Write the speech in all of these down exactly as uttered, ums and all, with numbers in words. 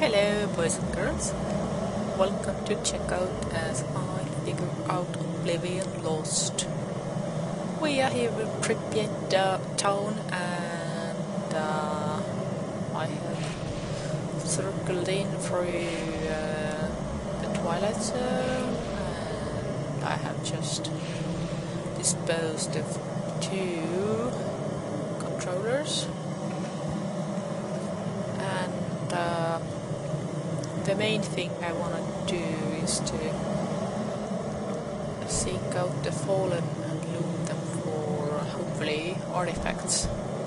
Hello boys and girls, welcome to Checkout as I figure out Oblivion Lost. We are here with Pripyat uh, town and uh, I have circled in through uh, the Twilight Zone and I have just disposed of two controllers. And uh, the main thing I want to do is to seek out the fallen and loot them for hopefully artifacts.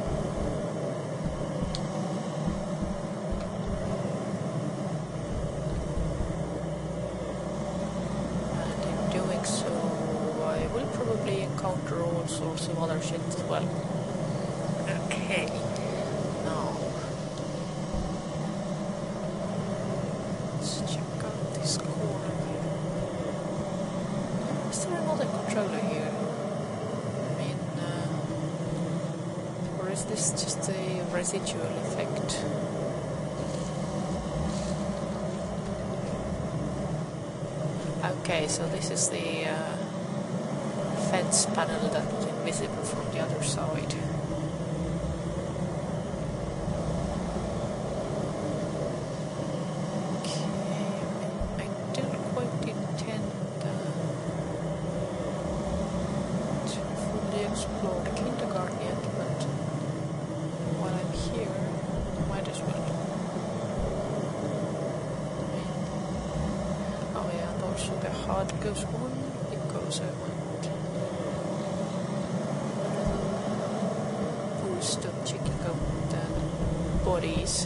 And in doing so I will probably encounter all sorts of other shit as well. Okay. This is just a residual effect. Okay, so this is the uh, fence panel that was invisible from the other side. Okay, I don't quite intend uh, to fully explore the kindergarten yet, but while I'm here, might as well. Oh yeah, and also the heart goes on because I want a boost of checking out the bodies.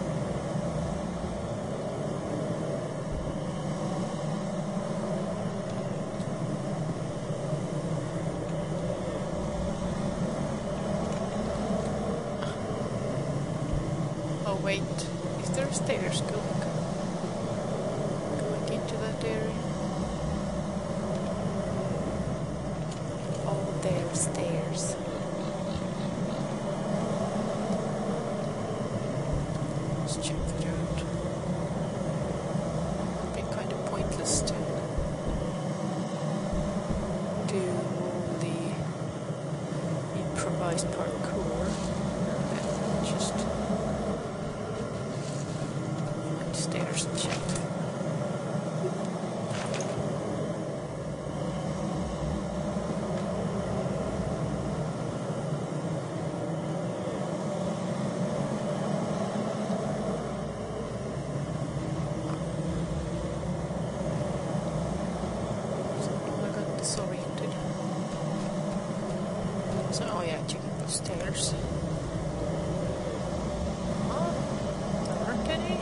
Oh wait, is there stairs going, going into that area? Oh, there are stairs. Let's check it out. It'd be kind of pointless to do all the improvised parkour and just stairs and shit. So I got disoriented. So oh yeah, checking the stairs. Oh, there aren't any.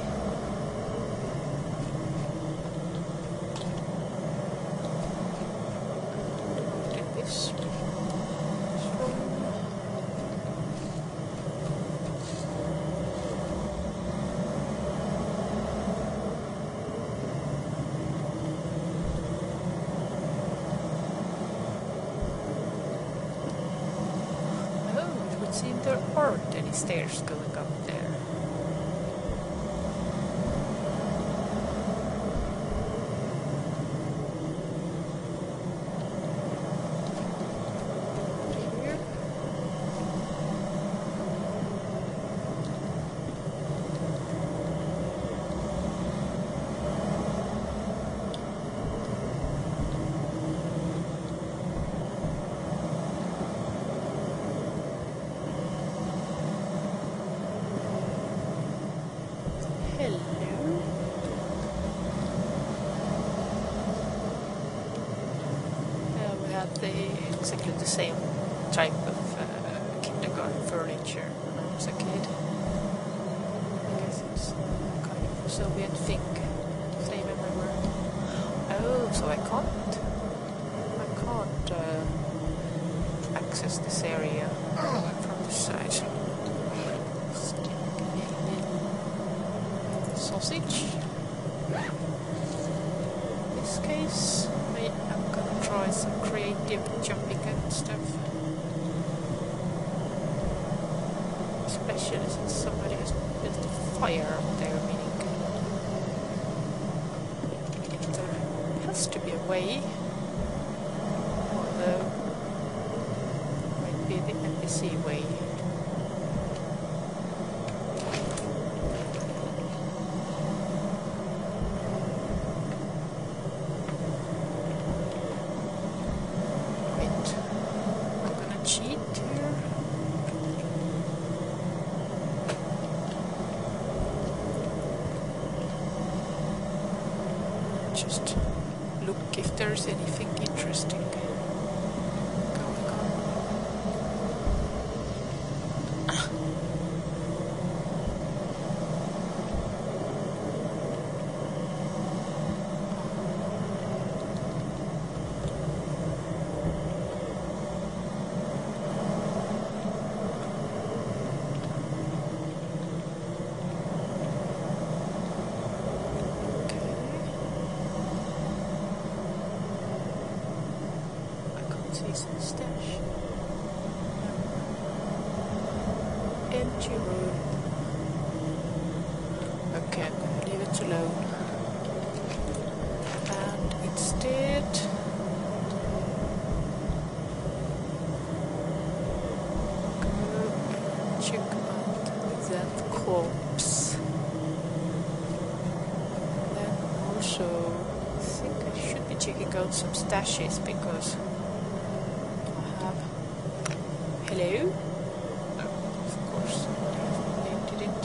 There aren't any stairs going up there. Here. The, exactly the same type of uh, kindergarten furniture when I was a kid. I guess it's kind of a Soviet thing, same everywhere. Oh, so I can't, I can't uh, access this area from this side. Sausage. In this case, I am gonna try some creative jumping and stuff. Especially since somebody has built a fire up there, meaning way. Although might be the N P C way. Wait, I'm gonna cheat here. Just look if there's anything interesting going on. Stash. Empty room. Okay, I'm gonna leave it alone. And instead go check out that corpse. Then also I think I should be checking out some stashes because hello? No, of course, I emptied it.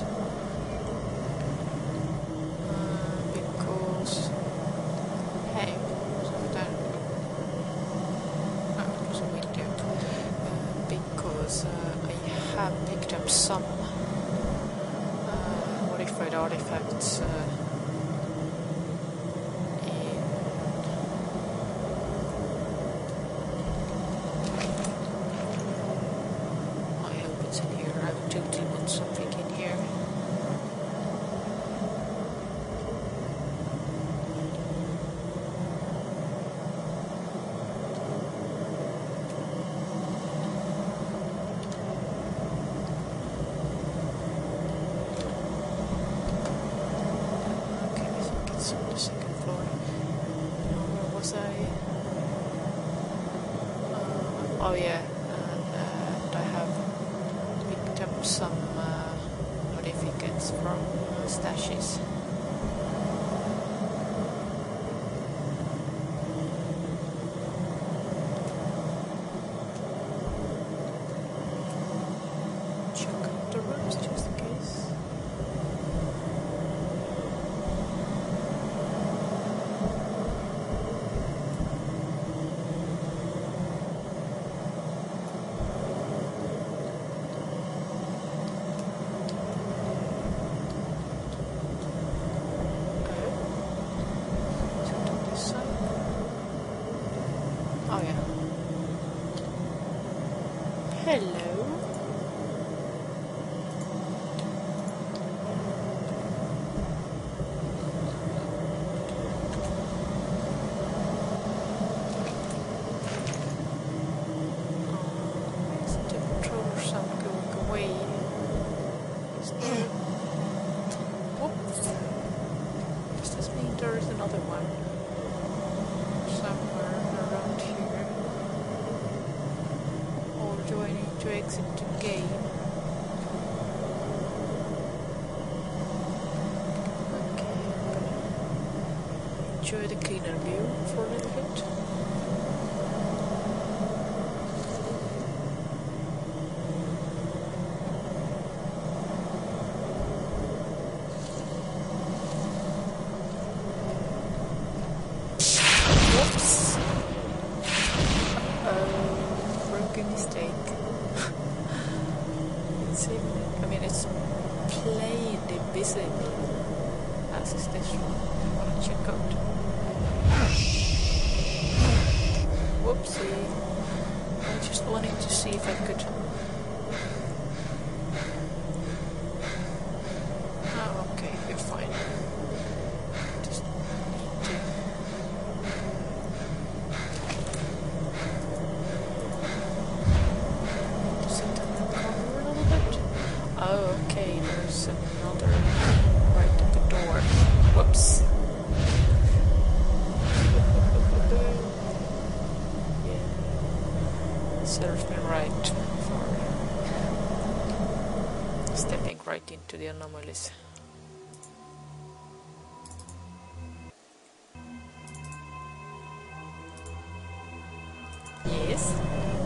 Uh, because... Hey, something there. No, it was a window. Uh, because uh, I have picked up some uh, modified artifacts uh, something in here. Okay, I think it's on the second floor. Now, where was I? Uh, oh yeah, and, uh, and I have picked up some uh, modificates from uh, stashes. Check out the rooms just in case. Hello. Is the controller sound going away? Is there... Whoops. Does this mean there is another one? Somewhere around here. Or do I need to exit the game? Okay, I'm gonna enjoy the cleaner view for a little bit. Whoops! Uh-oh, broken mistake. It's even, I mean, it's plainly visible, as is this one. I want to check out. Whoopsie. I just wanted to see if I could... Oh, okay, you're fine. Just need to... sit in the corner a little bit. Oh, okay, there's another right at the door. Whoops. serves me right for stepping right into the anomalies. Yes.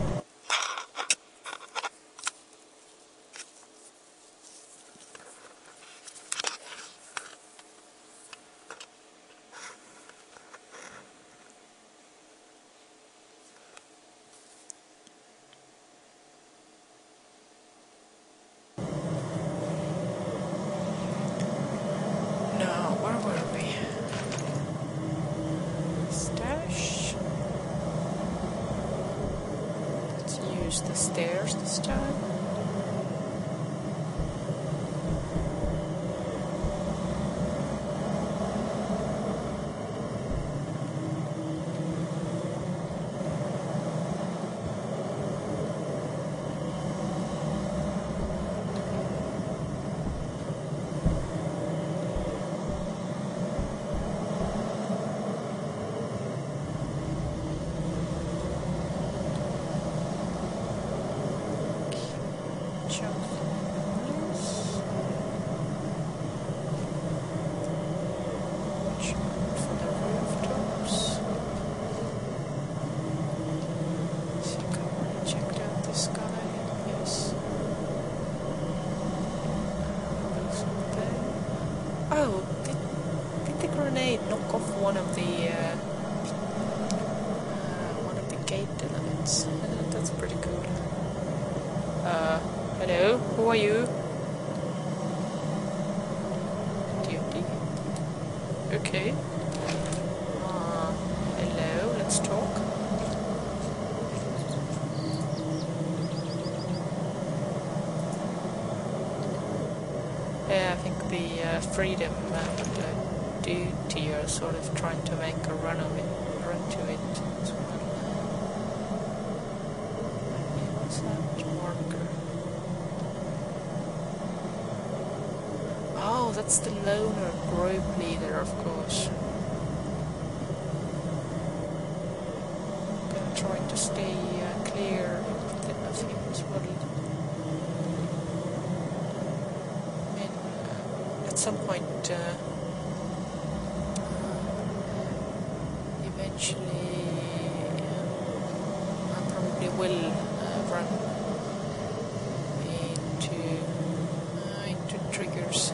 Now, where were we? Stash. Let's use the stairs this time. Oh, did, did the grenade knock off one of the uh, uh, one of the gate elements? Uh, that's pretty cool. Uh, hello, who are you? Duty. Okay. Uh, hello, let's talk. Yeah, I think the uh, freedom and uh, duty are sort of trying to make a run of it, run to it as well. Yeah, what's that marker? Oh, that's the loner group leader, of course. I'm gonna try to stay uh, clear of him as well. At some point, uh, eventually, uh, I probably will uh, run into uh, into triggers.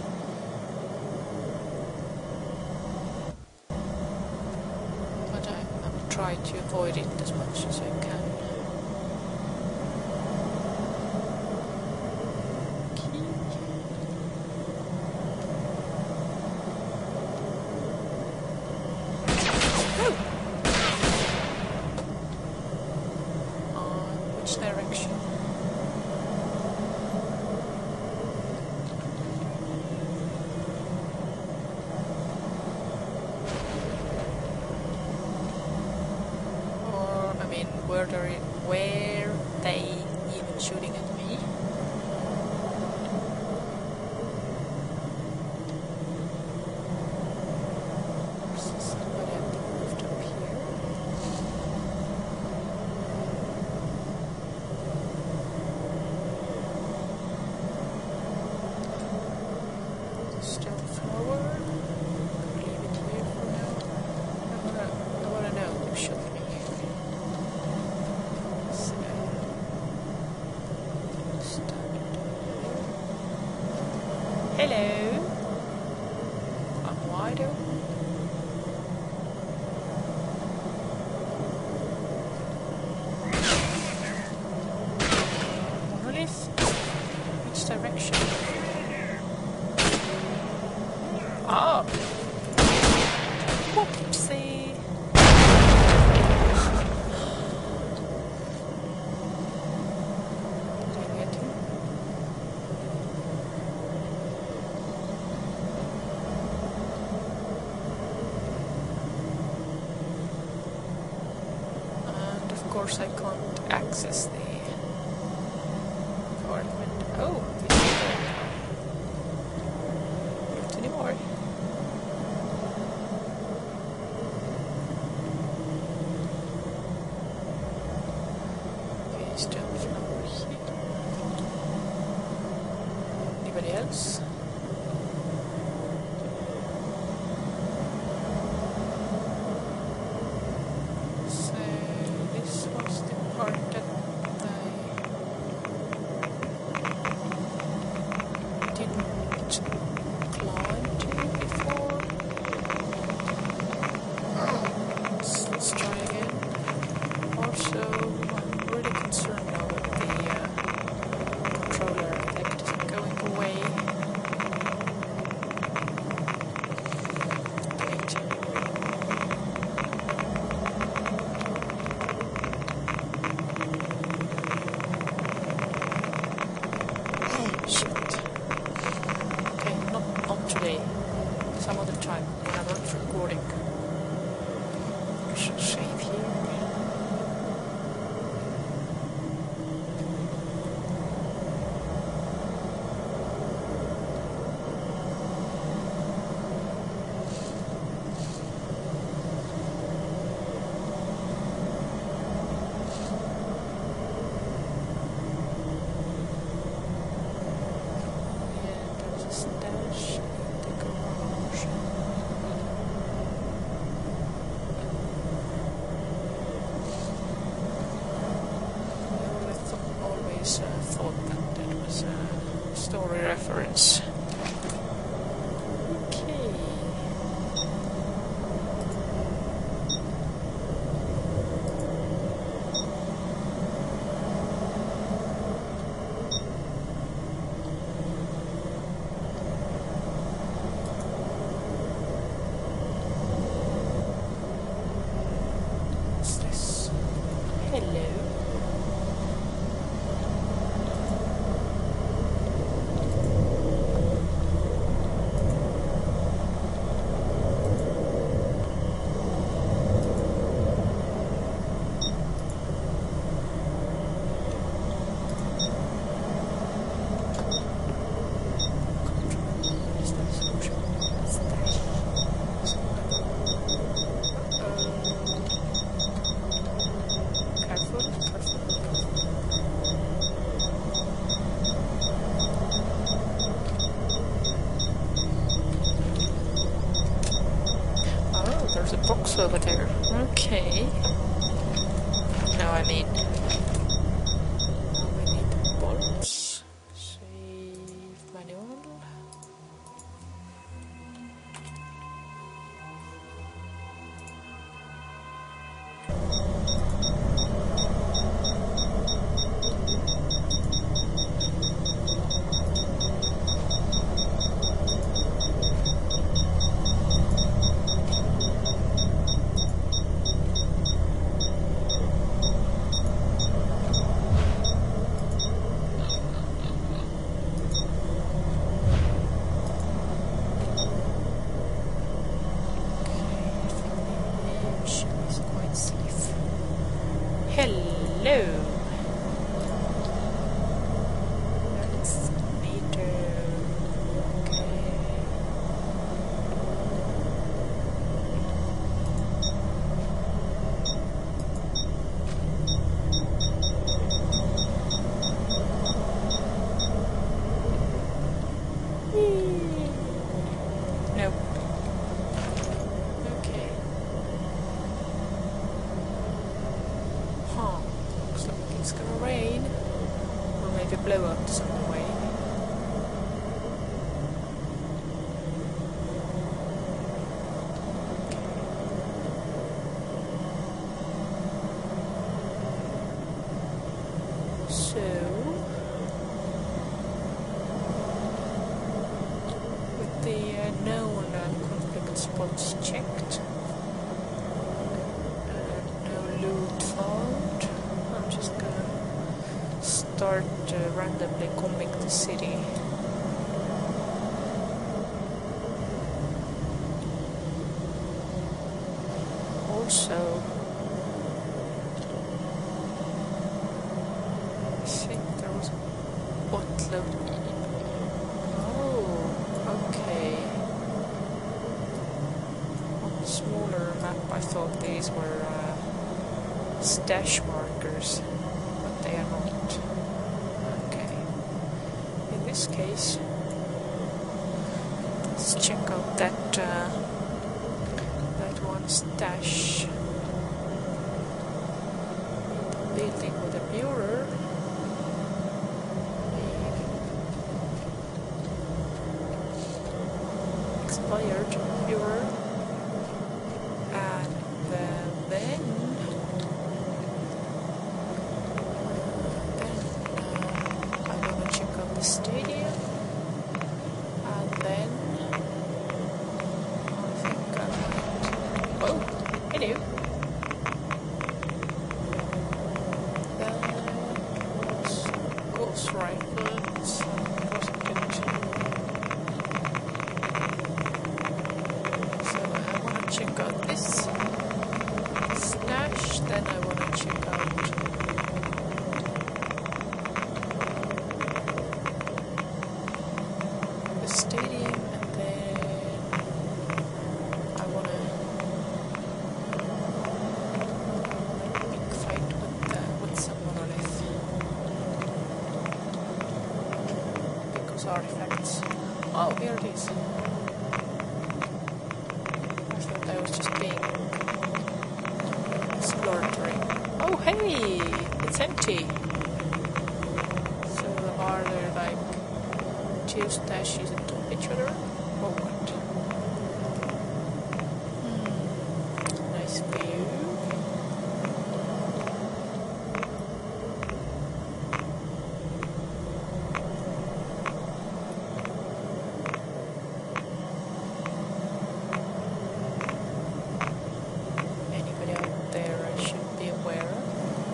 But I, I will try to avoid it as much as I can. Direction. Or, I mean, were they, were they even shooting at me? Somebody had moved up here. Still forward. Leave it here for now. I wanna, I wanna know who shot me. So, stand here. Hello. I'm wide open. Monolith. Which direction? Oh! Whoopsie! Did I get him? And of course I can't access the apartment. Oh! Not anymore. thought that it was a story reference. Okay. What's this? Hello. Box over there. Okay. No, I mean, now we need bolts. Save manual. Hello. That's meter. Okay. Nope. Okay. Huh. Looks like it's gonna rain. Or maybe blow up some way. So with the uh, known uh, conflict spots checked and no loot found, I'm just gonna start uh, randomly combing the city. Also, I think there was a boatload. Oh, okay. On the smaller map I thought these were uh, stash markers, but they are not. Okay. In this case, let's check out that uh, that one stash building with a mirror. Expired mirror, and uh, then then uh, I'm gonna check out the stadium, and then I think I might. Oh, hello. Then ghost rifles, prosecute. So I want to check out this stash, then I want to check out the stadium, and then I want to big fight with, uh, with some monolith. Because artifacts. Oh, here it is. I thought I was just being exploratory. Oh, hey! It's empty. So those dashes on top of each other? Or what? Hmm. Nice view. Anybody out there I should be aware of?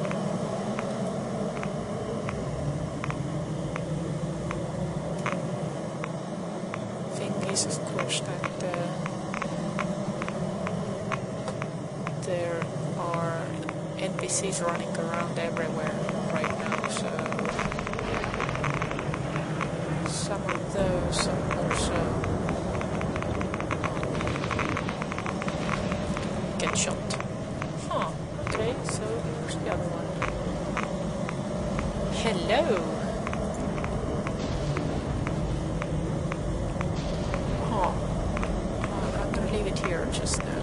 Is of course that uh, there are N P Cs running around everywhere right now, so some of those are also get shot. Huh, okay, so here's the other one. Hello! Here just now.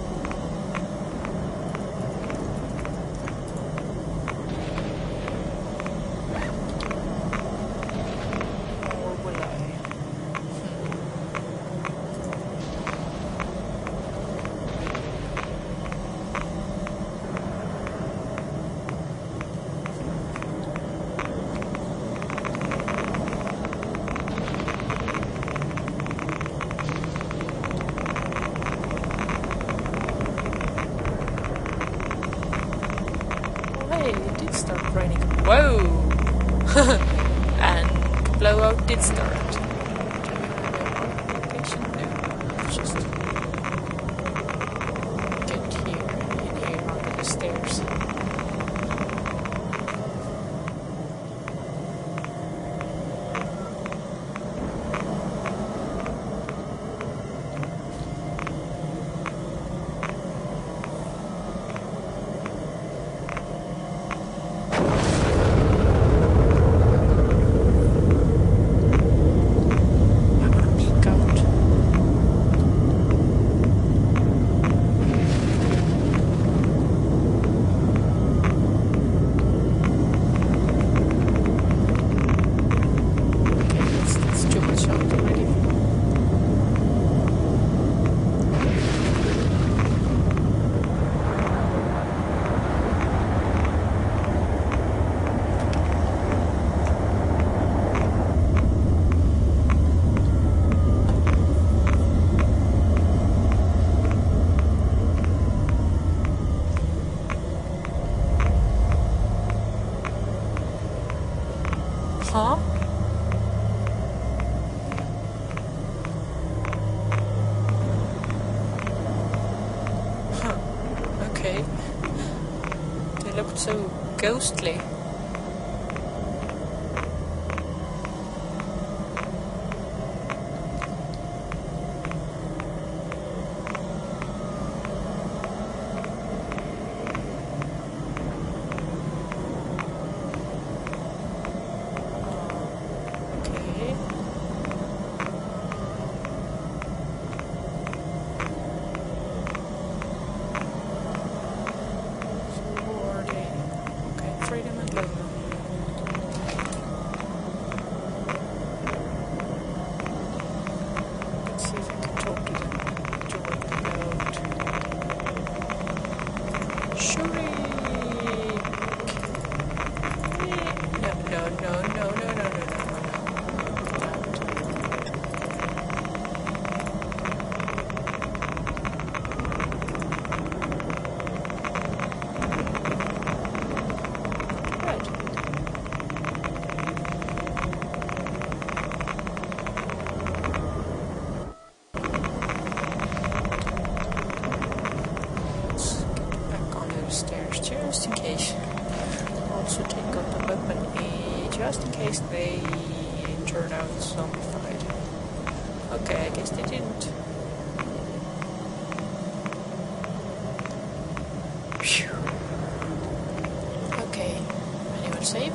Or will I? It did start raining. Whoa! And the blowout did start. Do you have a location? No, just get here, in here under the stairs. Huh? Huh. Okay. They looked so ghostly. Just in case. Also take out the weapon uh, just in case they turn out zombified. Okay, I guess they didn't. Phew. Okay, anyone save?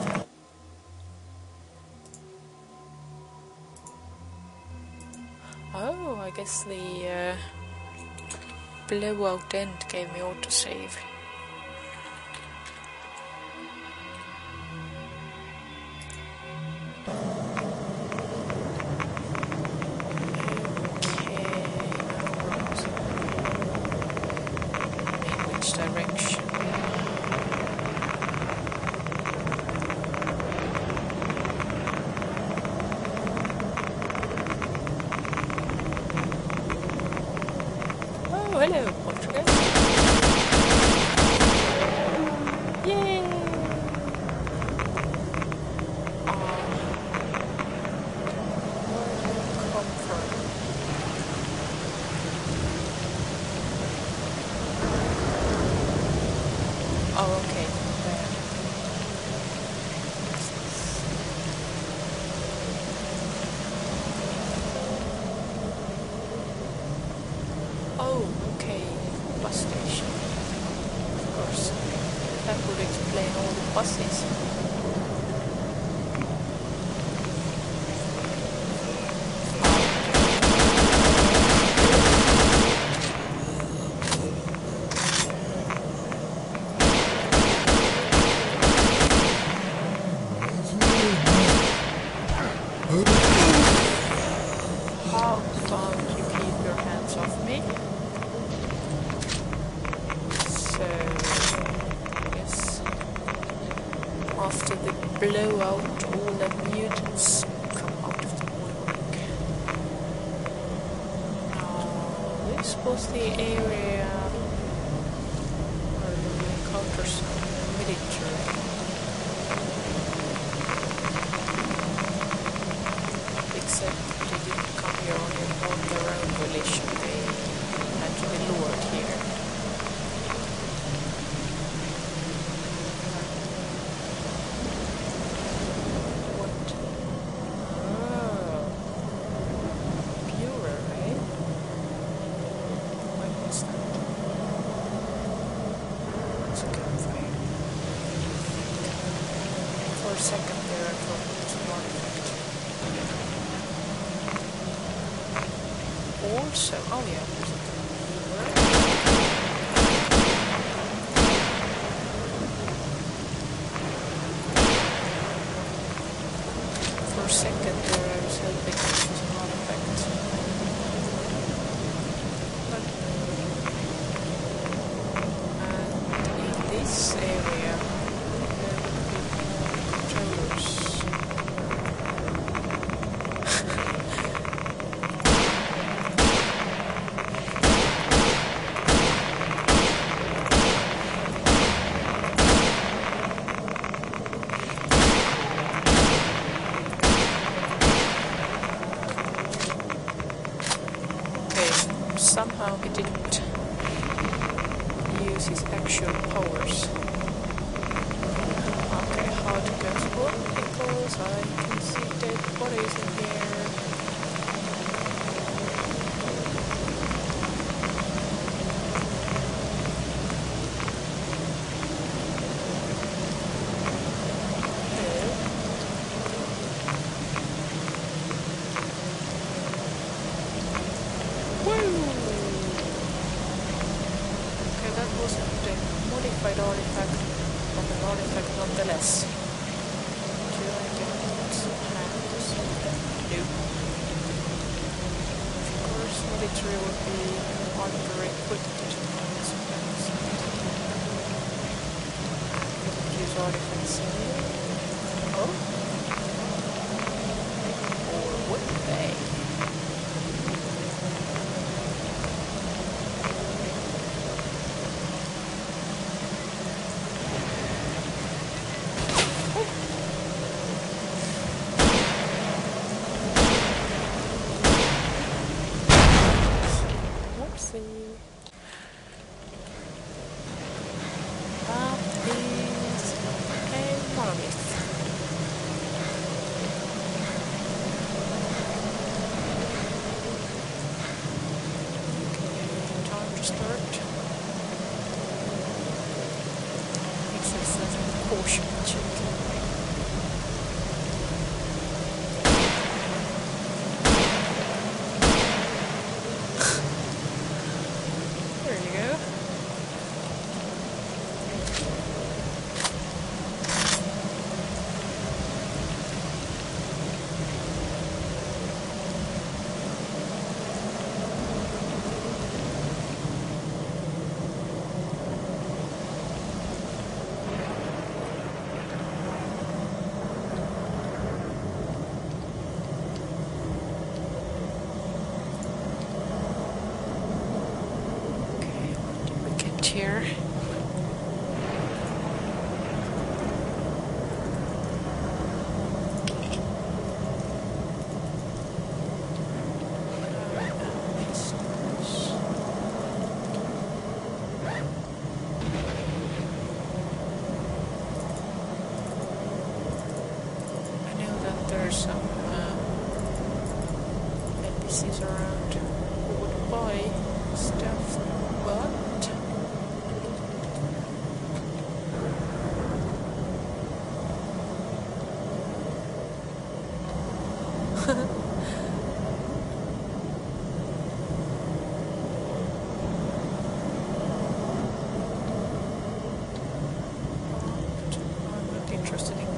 Oh, I guess the uh, blowout end gave me autosave. Oh, okay. There. Oh, okay. Bus station. Of course. That would explain all the buses. How about you keep your hands off me? So, yes. After the blowout, all the mutants come out of the woodwork. Now, this was the area where we encountered some military. Except they didn't come here on, on their own volition, they had to be lured here. What? Oh. Purer, eh? What was that? It's a campfire. For a second there I thought it was a modificates. Also, oh yeah, there's a for a second there I was hoping this was an artifact. But, and in this area there would be controllers. Somehow he didn't use his actual powers. Okay, how to get through? Because I can see dead bodies in here. Modified artifact, but an artifact nonetheless. Do I get some hands? No. Of course, military would be under-equipped to find some hands. Didn't use artifacts anyway. Oh? Or would they?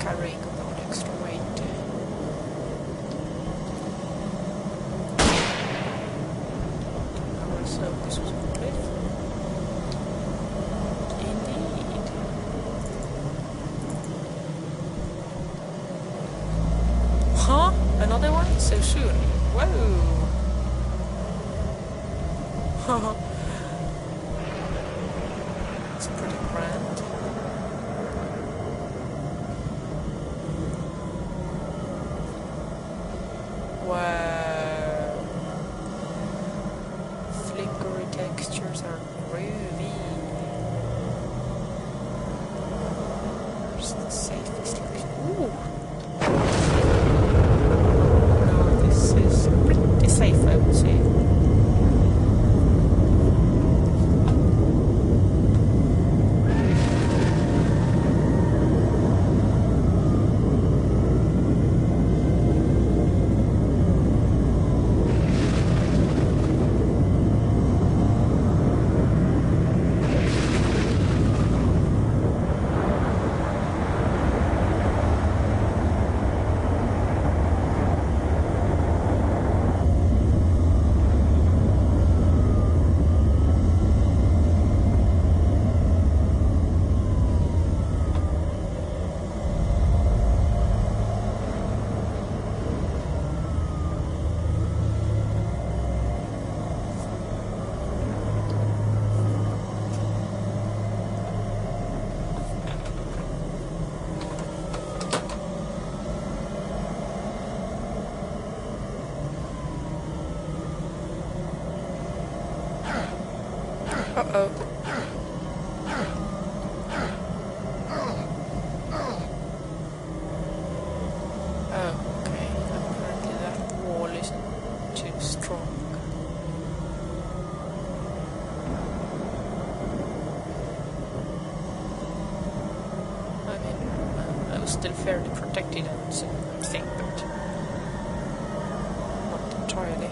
carrying about extra weight. So this was a cliff. Indeed. Huh? Another one? So soon? Whoa! It's pretty grand. Wow. Flickery textures are groovy. Where's the safest location? Ooh! No, this is pretty safe, I would say. Uh-oh. Oh, okay. Apparently that wall isn't too strong. I mean, I was still fairly protected, I would say, I think, but not entirely.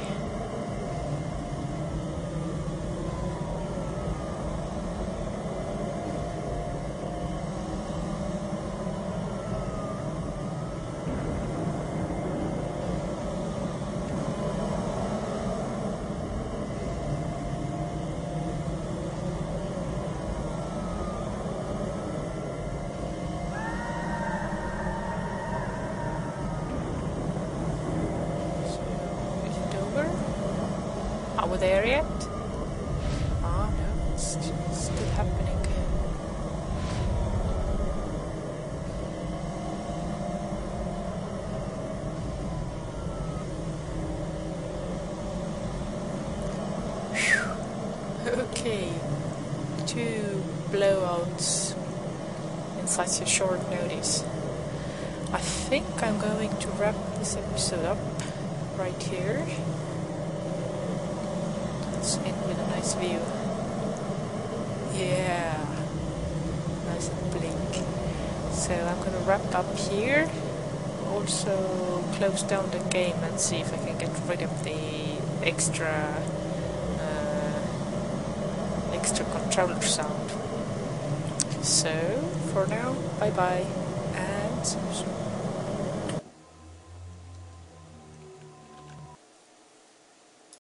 Are we there yet? Ah, no, it's still happening. Whew. Okay, two blowouts in such a short notice. I think I'm going to wrap this episode up right here. In with a nice view. Yeah, nice and blink. So I'm gonna wrap up here. Also close down the game and see if I can get rid of the extra uh, extra controller sound. So for now, bye bye and see you soon.